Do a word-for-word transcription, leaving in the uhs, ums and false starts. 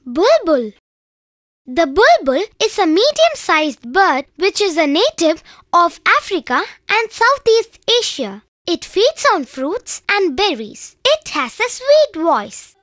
Bulbul. The bulbul is a medium-sized bird which is a native of Africa and Southeast Asia. It feeds on fruits and berries. It has a sweet voice.